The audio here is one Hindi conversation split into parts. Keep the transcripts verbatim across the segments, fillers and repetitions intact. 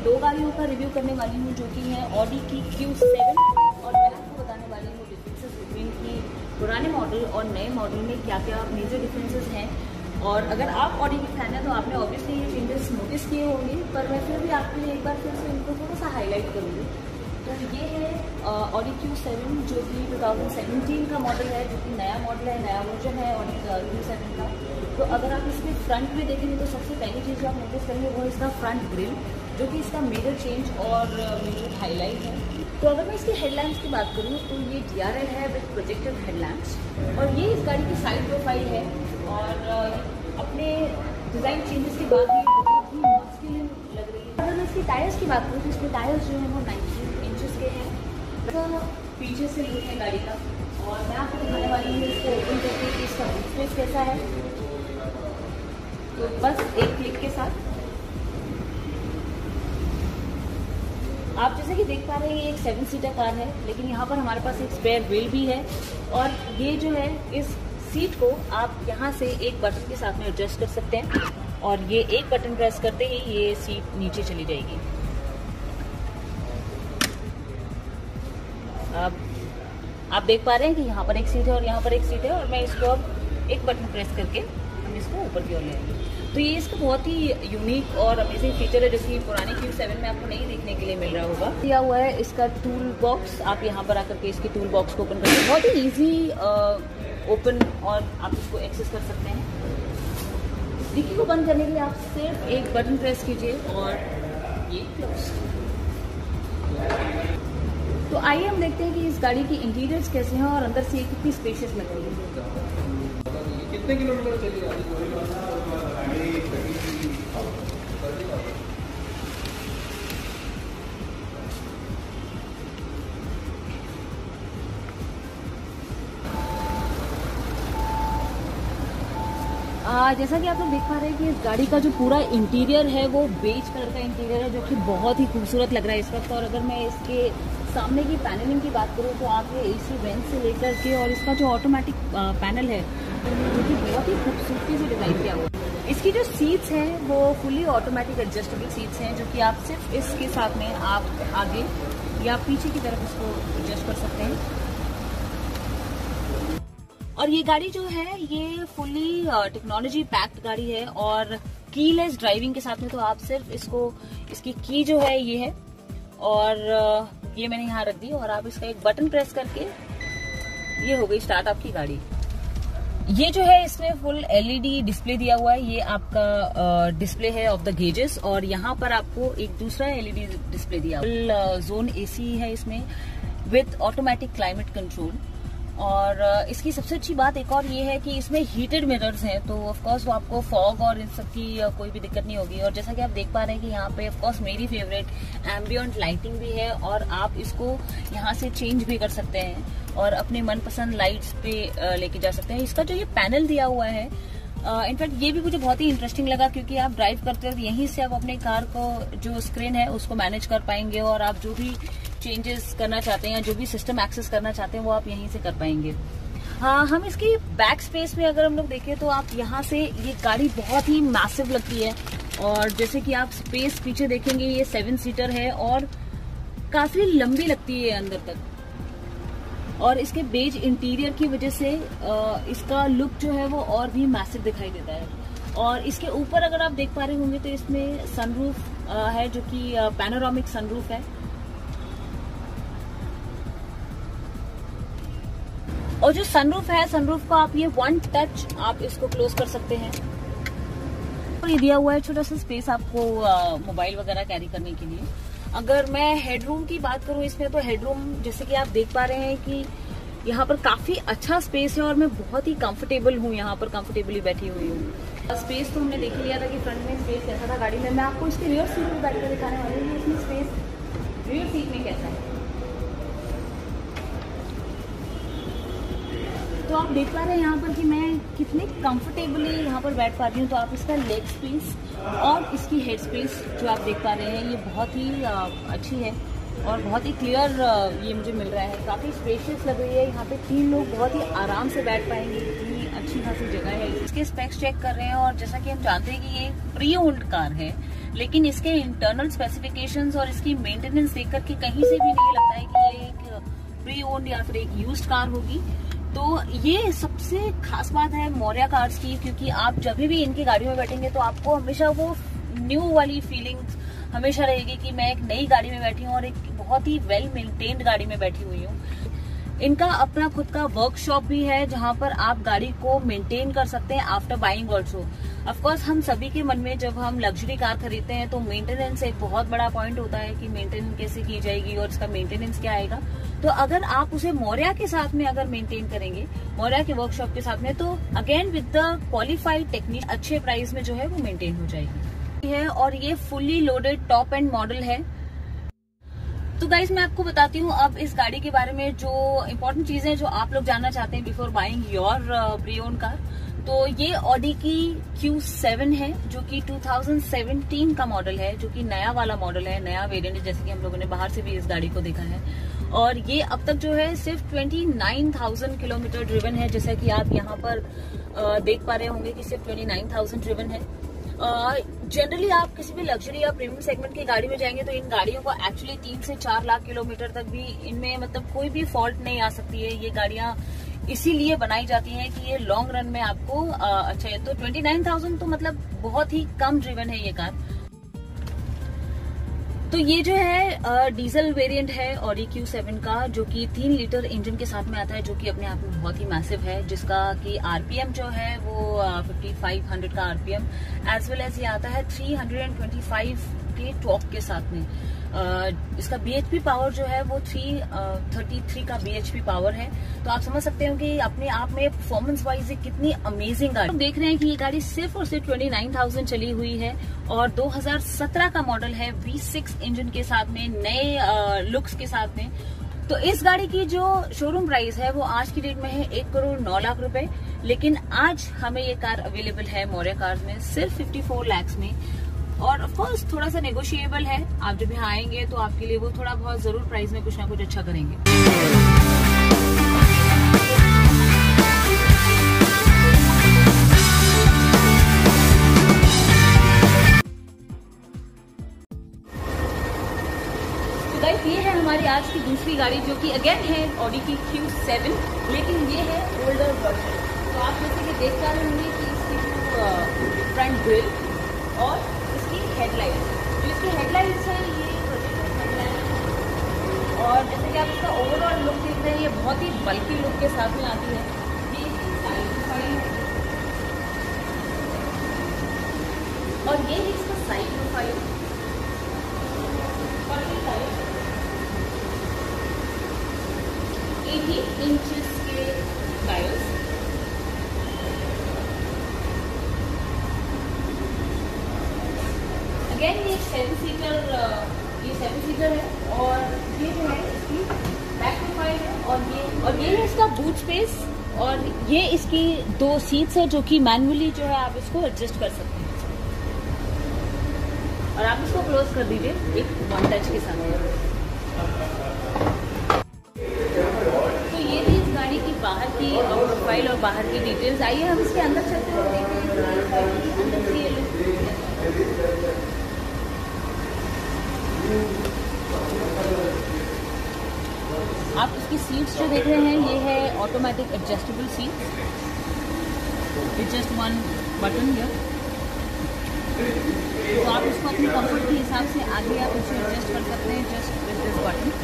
दो गाड़ियों का रिव्यू करने वाली हूँ जो कि है ऑडी की क्यू सेवन, और मैं आपको बताने वाली हूँ डिफरेंसेस बिटवीन की पुराने मॉडल और नए मॉडल में क्या क्या मेजर डिफरेंसेस हैं। और अगर आप ऑडी की फैन है तो आपने ऑब्वियसली ये चेंजेस नोटिस किए होंगे, पर मैं फिर भी आपके लिए एक बार फिर से इनको थोड़ा सा हाईलाइट करूँगी। तो ये है ऑडी क्यू सेवन जो कि टू थाउजेंड सेवेंटीन का मॉडल है, जो कि नया मॉडल है, नया वर्जन है ऑडी क्यू सेवन का। तो अगर आप इसके फ्रंट में देखेंगे तो सबसे पहली चीज़ जो आप नोटिस करेंगे वो इसका फ्रंट ग्रिल, जो कि इसका मेजर चेंज और मेजर हाईलाइट है। तो अगर मैं इसकी हेडलैम्प्स की बात करूँ तो ये डी आर एल है विद प्रोजेक्टेड हेडलैम्प्स, और ये इस गाड़ी की साइड प्रोफाइल है। और अपने डिज़ाइन चेंजेस के बाद भी बहुत ही मस्कुलिन लग रही है। अगर मैं इसकी टायर्स की बात करूँ तो इसके टायर्स जो हैं वो नाइनटीन इंचेस के हैं। तो पीछे से लुक है गाड़ी का, और मैं आपको दिखाने वाली हूँ इसको ओपन करके कि इसका बूट स्पेस कैसा है। तो बस एक क्लिक के साथ आप जैसे कि देख पा रहे हैं ये एक सेवन सीटर कार है, लेकिन यहाँ पर हमारे पास एक स्पेयर व्हील भी है। और ये जो है इस सीट को आप यहाँ से एक बटन के साथ में एडजस्ट कर सकते हैं, और ये एक बटन प्रेस करते ही ये सीट नीचे चली जाएगी। अब आप देख पा रहे हैं कि यहाँ पर एक सीट है और यहाँ पर एक सीट है, और मैं इसको अब एक बटन प्रेस करके हम इसको ऊपर की ओर ले आएंगे। तो ये इसका बहुत ही यूनिक और अमेजिंग फीचर है जो कि पुराने क्यू सेवन में आपको नहीं देखने के लिए मिल रहा होगा। दिया हुआ है इसका टूल बॉक्स, आप यहाँ पर आकर के इसके टूल बॉक्स को ओपन करके बहुत ही ईजी ओपन और आप इसको एक्सेस कर सकते हैं। डिक्की को बंद करने के लिए आप सिर्फ एक बटन प्रेस कीजिए और ये क्लोज। तो आइए हम देखते हैं कि इस गाड़ी की इंटीरियर्स कैसे हैं और अंदर से ये कितनी स्पेशियस लग रही है। कितने किलोमीटर चली आ, जैसा कि आप लोग देख पा रहे हैं कि इस गाड़ी का जो पूरा इंटीरियर है वो बेज कलर का इंटीरियर है, जो कि बहुत ही खूबसूरत लग रहा है इस वक्त। और अगर मैं इसके सामने की पैनलिंग की बात करूँ तो आप ये एसी वेंट से लेकर के और इसका जो ऑटोमेटिक पैनल है जो कि बहुत ही खूबसूरती से डिज़ाइन किया हुआ है। इसकी जो सीट्स हैं वो फुली ऑटोमेटिक एडजस्टेबल सीट्स हैं, जो कि आप सिर्फ इसके साथ में आप आगे या पीछे की तरफ इसको एडजस्ट कर सकते हैं। और ये गाड़ी जो है ये फुली टेक्नोलॉजी पैक्ड गाड़ी है, और कीलेस ड्राइविंग के साथ में तो आप सिर्फ इसको इसकी की जो है ये है, और ये मैंने यहाँ रख दी, और आप इसका एक बटन प्रेस करके ये हो गई स्टार्ट आपकी गाड़ी। ये जो है इसमें फुल एलईडी डिस्प्ले दिया हुआ है, ये आपका डिस्प्ले है ऑफ द गेजेस, और यहाँ पर आपको एक दूसरा एलईडी डिस्प्ले दिया हुआ है। फुल जोन एसी है इसमें विथ ऑटोमेटिक क्लाइमेट कंट्रोल। और इसकी सबसे अच्छी बात एक और ये है कि इसमें हीटेड मिरर्स हैं, तो ऑफ कोर्स वो आपको फॉग और इन सब की कोई भी दिक्कत नहीं होगी। और जैसा कि आप देख पा रहे हैं कि यहाँ पे ऑफ कोर्स मेरी फेवरेट एम्बिएंट लाइटिंग भी है, और आप इसको यहाँ से चेंज भी कर सकते हैं और अपने मनपसंद लाइट्स पे लेके जा सकते हैं। इसका जो ये पैनल दिया हुआ है इनफैक्ट uh, ये भी मुझे बहुत ही इंटरेस्टिंग लगा, क्योंकि आप ड्राइव करते वक्त यहीं से आप अपने कार को जो स्क्रीन है उसको मैनेज कर पाएंगे, और आप जो भी चेंजेस करना चाहते हैं या जो भी सिस्टम एक्सेस करना चाहते हैं वो आप यहीं से कर पाएंगे। हाँ, हम इसकी बैक स्पेस में अगर हम लोग देखें तो आप यहाँ से ये गाड़ी बहुत ही मैसिव लगती है, और जैसे कि आप स्पेस पीछे देखेंगे ये सेवन सीटर है और काफी लंबी लगती है अंदर तक। और इसके बेज इंटीरियर की वजह से इसका लुक जो है वो और भी मैसिव दिखाई देता है। और इसके ऊपर अगर आप देख पा रहे होंगे तो इसमें सनरूफ है, जो कि पैनोरामिक सनरूफ है। और जो सनरूफ है, सनरूफ को आप ये वन टच आप इसको क्लोज कर सकते हैं। और ये दिया हुआ है छोटा सा स्पेस आपको मोबाइल वगैरह कैरी करने के लिए। अगर मैं हेडरूम की बात करूं इसमें, तो हेडरूम जैसे कि आप देख पा रहे हैं कि यहाँ पर काफी अच्छा स्पेस है, और मैं बहुत ही कंफर्टेबल हूँ, यहाँ पर कंफर्टेबली बैठी हुई हूँ। स्पेस तो हमने देख लिया था कि फ्रंट में स्पेस कैसा था गाड़ी में। मैं आपको इसके रियर सीट में बैठ कर दिखाने वाली हूँ इसमें स्पेस रियर सीट में कैसा है। तो आप देख पा रहे हैं यहाँ पर कि मैं कितने कंफर्टेबली यहाँ पर बैठ पा रही हूँ। तो आप इसका लेग स्पेस और इसकी हेड स्पेस जो आप देख पा रहे हैं ये बहुत ही अच्छी है और बहुत ही क्लियर ये मुझे मिल रहा है। काफ़ी स्पेशियस लग रही है। यहाँ पे तीन लोग बहुत ही आराम से बैठ पाएंगे, इतनी अच्छी खासी जगह है। इसके स्पेक्स चेक कर रहे हैं और जैसा कि हम जानते हैं कि ये प्री ओन्ड कार है, लेकिन इसके इंटरनल स्पेसिफिकेशंस और इसकी मेंटेनेंस देख करके कहीं से भी नहीं लगता है कि ये एक प्री ओन्ड या फिर एक यूज्ड कार होगी। तो ये सबसे खास बात है मौर्या कार्स की, क्योंकि आप जब भी इनकी गाड़ी में बैठेंगे तो आपको हमेशा वो न्यू वाली फीलिंग हमेशा रहेगी कि मैं एक नई गाड़ी में बैठी हूँ और एक बहुत ही वेल मेंटेन्ड गाड़ी में बैठी हुई हूँ। इनका अपना खुद का वर्कशॉप भी है जहां पर आप गाड़ी को मेंटेन कर सकते हैं आफ्टर बाइंग ऑल्सो। ऑफकोर्स हम सभी के मन में जब हम लग्जरी कार खरीदते हैं तो मेंटेनेंस एक बहुत बड़ा पॉइंट होता है कि मेंटेनेंस कैसे की जाएगी और इसका मेंटेनेंस क्या आएगा। तो अगर आप उसे मौर्या के साथ में अगर मेंटेन करेंगे, मौर्या के वर्कशॉप के साथ में, तो again with the qualified technician अच्छे प्राइस में जो है वो मेंटेन हो जाएगी है। और ये fully loaded top end model है। तो गाइज मैं आपको बताती हूँ अब इस गाड़ी के बारे में जो इम्पोर्टेंट चीजें जो आप लोग जानना चाहते हैं before buying your pre owned car. तो ये ऑडी की क्यू सेवन है जो कि टू थाउजेंड सेवेंटीन का मॉडल है, जो कि नया वाला मॉडल है, नया वेरिएंट है, जैसे कि हम लोगों ने बाहर से भी इस गाड़ी को देखा है। और ये अब तक जो है सिर्फ twenty nine thousand kilometre driven है, जैसा कि आप यहाँ पर देख पा रहे होंगे कि सिर्फ ट्वेंटी नाइन थाउजेंड ड्रिवन है। जनरली uh, आप किसी भी लग्जरी या प्रीमियम सेगमेंट की गाड़ी में जाएंगे तो इन गाड़ियों को एक्चुअली तीन से चार लाख किलोमीटर तक भी इनमें मतलब कोई भी फॉल्ट नहीं आ सकती है। ये गाड़ियां इसीलिए बनाई जाती हैं कि ये लॉन्ग रन में आपको uh, अच्छा है। तो ट्वेंटी नाइन थाउजेंड तो मतलब बहुत ही कम ड्रिवन है ये कार। तो ये जो है डीजल वेरिएंट है ऑडी क्यू सेवन का, जो कि तीन लीटर इंजन के साथ में आता है, जो कि अपने आप में बहुत ही मैसिव है, जिसका कि आरपीएम जो है वो फिफ्टी फाइव हंड्रेड का आरपीएम एज वेल एज ये आता है थ्री हंड्रेड ट्वेंटी फाइव के टॉर्क के साथ में। Uh, इसका बीएचपी पावर जो है वो थ्री थर्टी थ्री का बीएचपी पावर है। तो आप समझ सकते हो कि अपने आप में परफॉर्मेंस वाइज ये कितनी अमेजिंग गाड़ी। हम देख रहे हैं कि ये गाड़ी सिर्फ और सिर्फ ट्वेंटी नाइन थाउजेंड चली हुई है और दो हज़ार सत्रह का मॉडल है, वी सिक्स इंजन के साथ में, नए लुक्स के साथ में। तो इस गाड़ी की जो शोरूम प्राइस है वो आज की डेट में है एक करोड़ नौ लाख रुपए, लेकिन आज हमें ये कार अवेलेबल है मौर्या कार्स में सिर्फ फिफ्टी फोर लैक्स में। और ऑफ कोर्स थोड़ा सा नेगोशिएबल है, आप जब यहाँ आएंगे तो आपके लिए वो थोड़ा बहुत जरूर प्राइस में कुछ ना कुछ अच्छा करेंगे। तो गाइस ये है हमारी आज की दूसरी गाड़ी, जो कि अगेन है ऑडी की क्यू सेवन, लेकिन ये है ओल्डर वर्जन। तो आप जैसे कि देख पा रहे होंगे कि इसकी फ्रंट ग्रिल और हेडलाइट, जो इसकी हेडलाइट्स है ये प्रोजेक्टर हेडलाइट, और जैसे कि आप इसका ओवरऑल लुक देख रहे हैं ये बहुत ही बल्कि लुक के साथ में आती है। ये साइड प्रोफाइल और ये है इसका साइड प्रोफाइल, एटी इंचेस के टायर्स, अगेन ये सेवन सीटर ये सेवन सीटर है और ये जो है इसकी बैक प्रोफाइल है, और ये और ये है इसका बूट स्पेस, और ये इसकी दो सीट्स है जो कि मैनुअली जो है आप इसको एडजस्ट कर सकते हैं। और आप इसको क्लोज कर दीजिए एक वन टच के साथ। तो ये थी इस गाड़ी की बाहर की प्रोफाइल और बाहर की डिटेल्स। आइए हम इसके अंदर चलते हैं, देखते हैं अंदर से ये लुक। आप इसकी सीट्स जो देख रहे हैं ये है automatic adjustable seat, with just one button here. तो आप इसको अपने कंफर्ट के हिसाब से आगे आप इसे एडजस्ट कर सकते हैं जस्ट विद दिस बटन।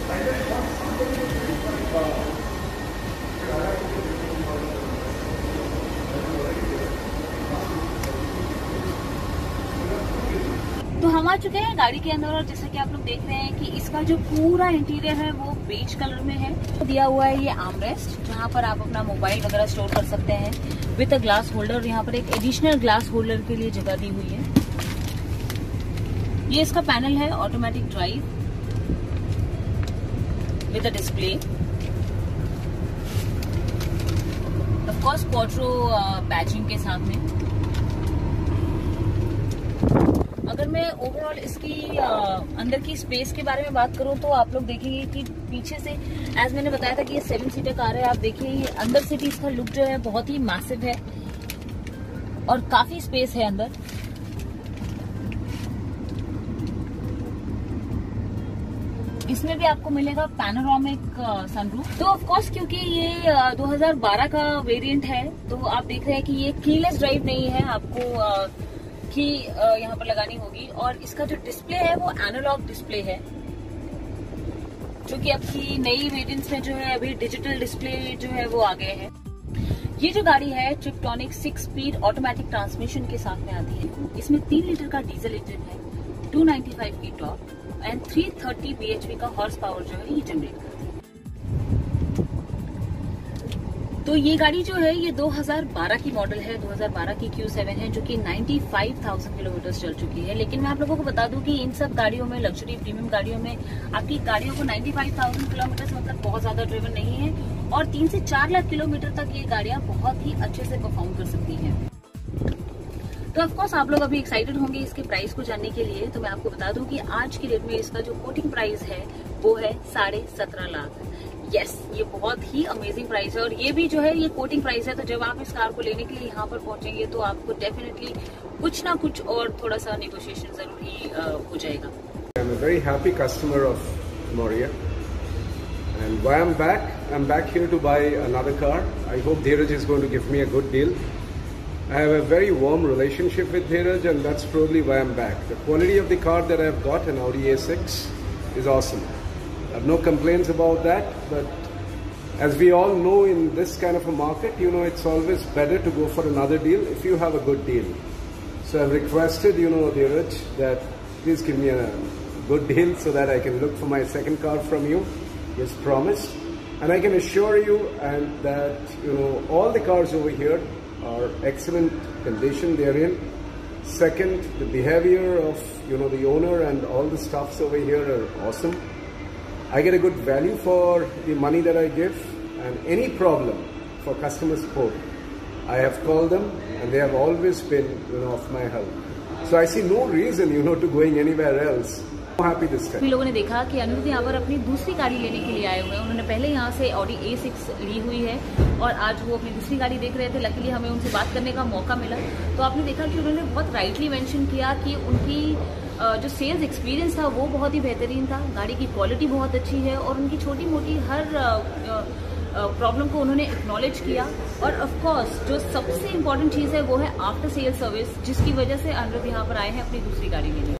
तो हम आ चुके हैं गाड़ी के अंदर, और जैसा कि आप लोग देख रहे हैं कि इसका जो पूरा इंटीरियर है वो बेज कलर में है। दिया हुआ है ये आर्मरेस्ट, जहां पर आप अपना मोबाइल वगैरह स्टोर कर सकते हैं विद अ ग्लास होल्डर। यहाँ पर एक एडिशनल ग्लास होल्डर के लिए जगह दी हुई है। ये इसका पैनल है automatic drive with a display, of course quattro badging के साथ में। अगर मैं ओवरऑल इसकी आ, अंदर की स्पेस के बारे में बात करूं तो आप लोग देखेंगे कि पीछे से, एज मैंने बताया था कि ये सेवन सीटर कार है, आप देखिए ये अंदर से भी इसका लुक जो है बहुत ही मैसिव है और काफी स्पेस है अंदर। इसमें भी आपको मिलेगा पैनोरामिक सनरूफ। तो ऑफ कोर्स क्योंकि ये uh, दो हज़ार बारह का वेरिएंट है, तो आप देख रहे हैं कि ये कीलेस ड्राइव नहीं है, आपको uh, की uh, यहाँ पर लगानी होगी। और इसका जो डिस्प्ले है वो एनालॉग डिस्प्ले है, जो कि आपकी नई वेरिएंट्स में जो है अभी डिजिटल डिस्प्ले जो है वो आ गए हैं। ये जो गाड़ी है Tiptronic six speed automatic transmission के साथ में आती है। इसमें तीन लीटर का डीजल इंजन है, दो सौ पचानवे की टॉर्क एंड तीन सौ तीस बीएचपी का हॉर्स पावर जो है ये जनरेट करती है। तो ये गाड़ी जो है ये दो हज़ार बारह की मॉडल है, दो हज़ार बारह की क्यू सेवन है, जो कि पचानवे हज़ार किलोमीटर चल चुकी है। लेकिन मैं आप लोगों को बता दूं कि इन सब गाड़ियों में, लग्जरी प्रीमियम गाड़ियों में, आपकी गाड़ियों को पचानवे हज़ार किलोमीटर मतलब बहुत ज्यादा ड्रिवन नहीं है, और तीन से चार लाख किलोमीटर तक ये गाड़ियां बहुत ही अच्छे से परफॉर्म कर सकती हैं। तो ऑफकोर्स आप लोग अभी एक्साइटेड होंगे इसके प्राइस को जानने के लिए। तो मैं आपको बता दूं कि आज की डेट में इसका जो कोटिंग प्राइस है वो है साढ़े सत्रह लाख। यस, ये बहुत ही अमेजिंग प्राइस है, और ये भी जो है ये कोटिंग प्राइस है। तो जब आप इस कार को लेने के लिए यहाँ पर पहुंचेंगे तो आपको डेफिनेटली कुछ ना कुछ और थोड़ा सा नेगोशिएशन जरूर ही हो जाएगा। I am a very happy customer of Moria, and why I'm back, I'm back here to buy another car. I hope Dheeraj is going to give me a good deal. I have a very warm relationship with Dheeraj, and that's probably why I'm back. The quality of the car that I've got, an Audi A six, is awesome. I have no complaints about that, but as we all know, in this kind of a market, you know, it's always better to go for another deal if you have a good deal. So I've requested, you know, Dheeraj, that please give me a good deal so that I can look for my second car from you. He has promised, and I can assure you and that, you know, all the cars over here are excellent condition they are in. Second, the behavior of, you know, the owner and all the stuffs over here are awesome. I get a good value for the money that I give, and any problem for customer support, I have called them and they have always been, you know, of my help. So I see no reason, you know, to going anywhere else. I'm happy this time. भी लोगों ने देखा कि अनिरुद्ध यहाँ पर अपनी दूसरी गाड़ी लेने के लिए आए हुए हैं। उन्होंने पहले यहाँ से ऑडी ए सिक्स ली हुई है, और आज वो अपनी दूसरी गाड़ी देख रहे थे। लकीली हमें उनसे बात करने का मौका मिला, तो आपने देखा कि उन्होंने बहुत राइटली मेंशन किया कि उनकी जो सेल्स एक्सपीरियंस था वो बहुत ही बेहतरीन था, गाड़ी की क्वालिटी बहुत अच्छी है, और उनकी छोटी मोटी हर प्रॉब्लम को उन्होंने एक्नॉलेज किया। और ऑफ कोर्स जो सबसे इम्पोर्टेंट चीज़ है वो है आफ्टर सेल सर्विस, जिसकी वजह से अनिरुद्ध यहाँ पर आए हैं अपनी दूसरी गाड़ी लेने।